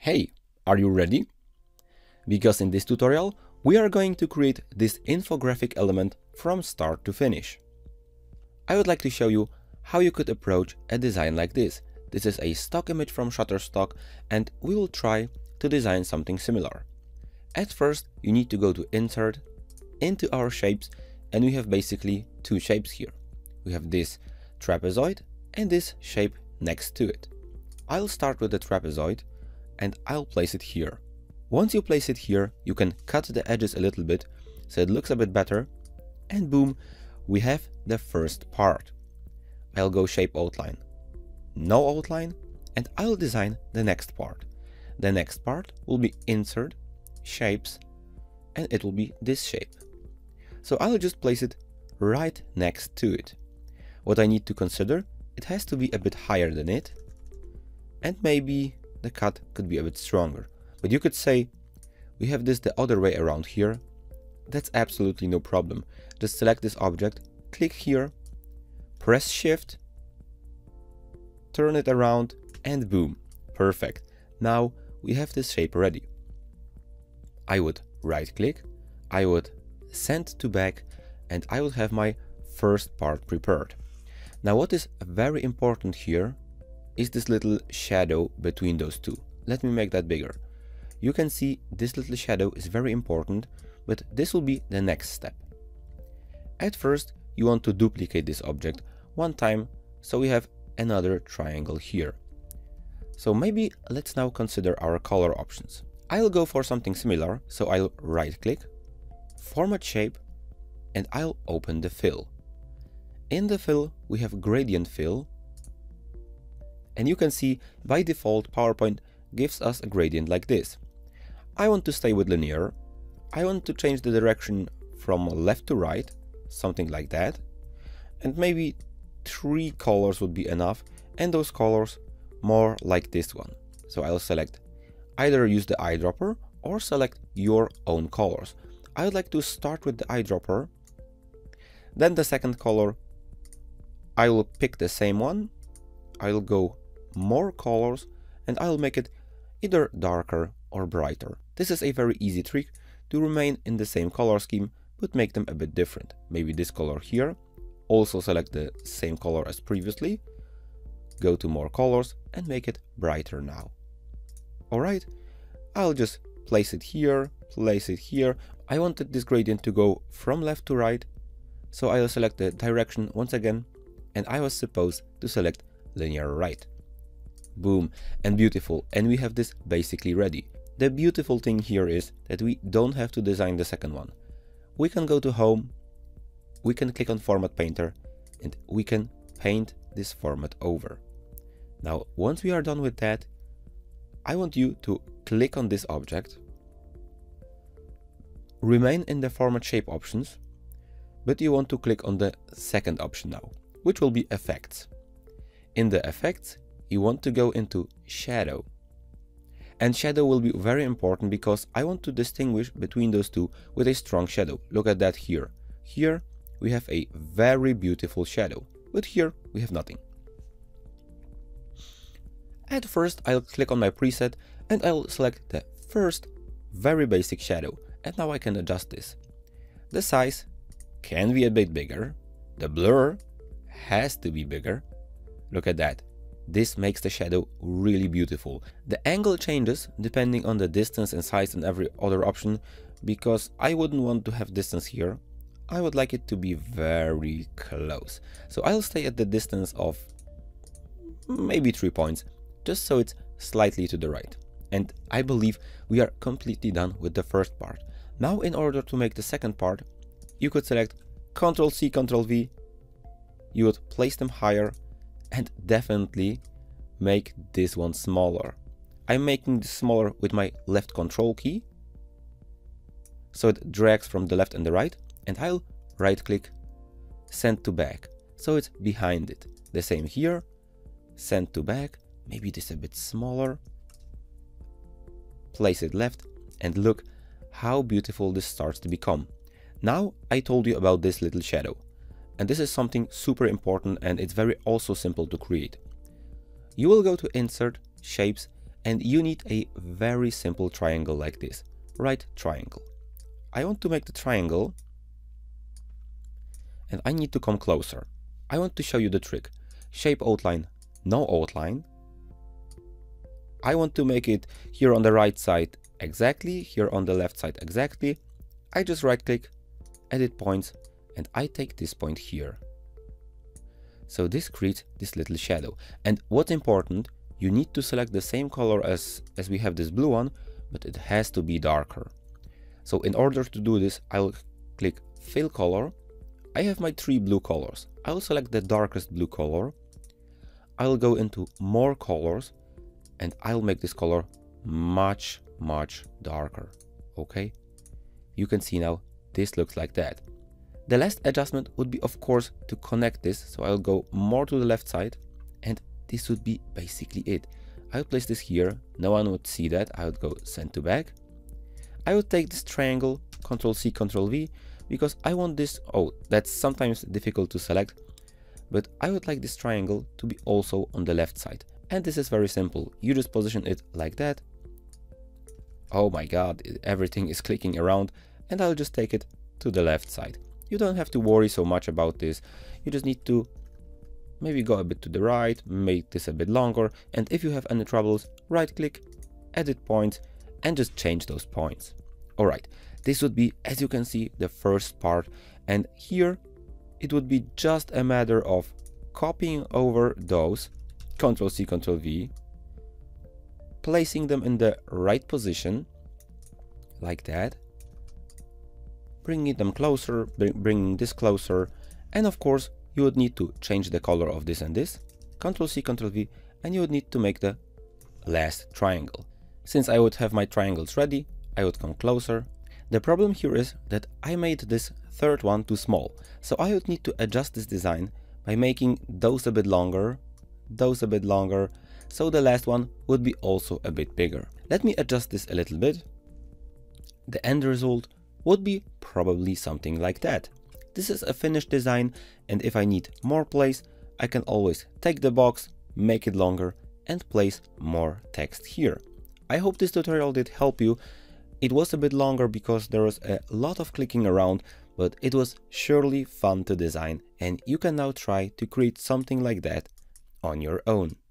Hey, are you ready? Because in this tutorial, we are going to create this infographic element from start to finish. I would like to show you how you could approach a design like this. This is a stock image from Shutterstock, and we will try to design something similar. At first, you need to go to Insert, into our shapes, and we have basically two shapes here. We have this trapezoid and this shape next to it. I'll start with the trapezoid and I'll place it here. Once you place it here, you can cut the edges a little bit so it looks a bit better, and boom, we have the first part. I'll go shape outline, no outline, and I'll design the next part. The next part will be insert, shapes, and it will be this shape. So I'll just place it right next to it. What I need to consider, it has to be a bit higher than it, and maybe the cut could be a bit stronger. But you could say, we have this the other way around here. That's absolutely no problem. Just select this object, click here, press Shift, turn it around, and boom, perfect. Now we have this shape ready. I would right click, I would send to back, and I would have my first part prepared. Now what is very important here is this little shadow between those two. Let me make that bigger. You can see this little shadow is very important, but this will be the next step. At first, you want to duplicate this object one time, so we have another triangle here. So maybe let's now consider our color options. I'll go for something similar, so I'll right click, format shape, and I'll open the fill. In the fill, we have gradient fill, and you can see by default PowerPoint gives us a gradient like this. I want to stay with linear. I want to change the direction from left to right, something like that, and maybe 3 colors would be enough, and those colors more like this one. So I'll select either use the eyedropper or select your own colors. I would like to start with the eyedropper, then the second color I will pick the same one, I'll go more colors, and I'll make it either darker or brighter. This is a very easy trick to remain in the same color scheme but make them a bit different. Maybe this color here, also select the same color as previously, go to more colors and make it brighter now. Alright, I'll just place it here, place it here. I wanted this gradient to go from left to right, so I'll select the direction once again, and I was supposed to select linear right. Boom, and beautiful, and we have this basically ready. The beautiful thing here is that we don't have to design the second one. We can go to Home, we can click on Format Painter, and we can paint this format over. Now, once we are done with that, I want you to click on this object, remain in the Format Shape options, but you want to click on the second option now, which will be Effects. In the Effects, you want to go into Shadow. And shadow will be very important because I want to distinguish between those two with a strong shadow. Look at that here. Here we have a very beautiful shadow, but here we have nothing. At first, I'll click on my preset and I'll select the first very basic shadow, and now I can adjust this. The size can be a bit bigger. The blur has to be bigger. Look at that. This makes the shadow really beautiful. The angle changes depending on the distance and size and every other option, because I wouldn't want to have distance here. I would like it to be very close. So I'll stay at the distance of maybe 3 points, just so it's slightly to the right. And I believe we are completely done with the first part. Now, in order to make the second part, you could select Ctrl+C, Ctrl+V. You would place them higher, and definitely make this one smaller. I'm making this smaller with my left control key, so it drags from the left and the right, and I'll right click, send to back, so it's behind it. The same here, send to back, maybe this a bit smaller, place it left, and look how beautiful this starts to become. Now I told you about this little shadow. And this is something super important, and it's very also simple to create. You will go to Insert, Shapes, and you need a very simple triangle like this. Right triangle. I want to make the triangle, and I need to come closer. I want to show you the trick. Shape outline, no outline. I want to make it here on the right side exactly, here on the left side exactly. I just right click, edit points, and I take this point here. So this creates this little shadow. And what's important, you need to select the same color as we have this blue one, but it has to be darker. So in order to do this, I'll click fill color. I have my 3 blue colors. I'll select the darkest blue color. I'll go into more colors, and I'll make this color much darker. Okay, you can see now this looks like that. The last adjustment would be, of course, to connect this. So I'll go more to the left side, and this would be basically it. I'll place this here. No one would see that. I would go send to back. I would take this triangle, Ctrl C, Ctrl V, because I want this. Oh, that's sometimes difficult to select, but I would like this triangle to be also on the left side. And this is very simple. You just position it like that. Oh my god, everything is clicking around, and I'll just take it to the left side. You don't have to worry so much about this. You just need to maybe go a bit to the right, make this a bit longer, and if you have any troubles, right click, edit points, and just change those points. Alright, this would be, as you can see, the first part, and here it would be just a matter of copying over those, Ctrl C, Ctrl V, placing them in the right position, like that, bringing them closer, bringing this closer, and of course you would need to change the color of this and this, Ctrl C, Ctrl V, and you would need to make the last triangle. Since I would have my triangles ready, I would come closer. The problem here is that I made this third one too small, so I would need to adjust this design by making those a bit longer, those a bit longer, so the last one would be also a bit bigger. Let me adjust this a little bit. The end result would be probably something like that. This is a finished design, and if I need more place, I can always take the box, make it longer, and place more text here. I hope this tutorial did help you. It was a bit longer because there was a lot of clicking around, but it was surely fun to design, and you can now try to create something like that on your own.